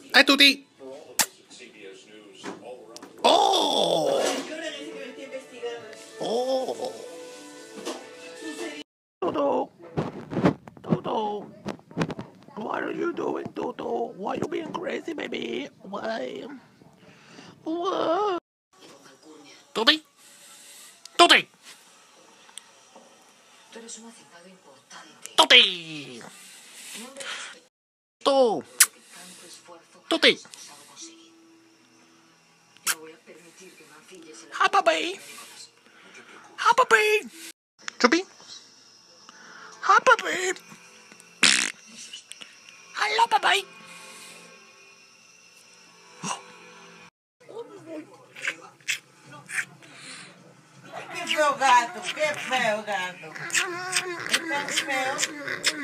Hi, Tuti. Oh. Oh. Toto. Toto. What are you doing, Toto? Why are you being crazy, baby? Why? What? Tuti. Tuti. Tuti. Tu. Tuti. Hi, puppy. Hi, puppy. Chupi. Hi, puppy. Hello, puppy. Que feo gato, que feo gato. É tão feo.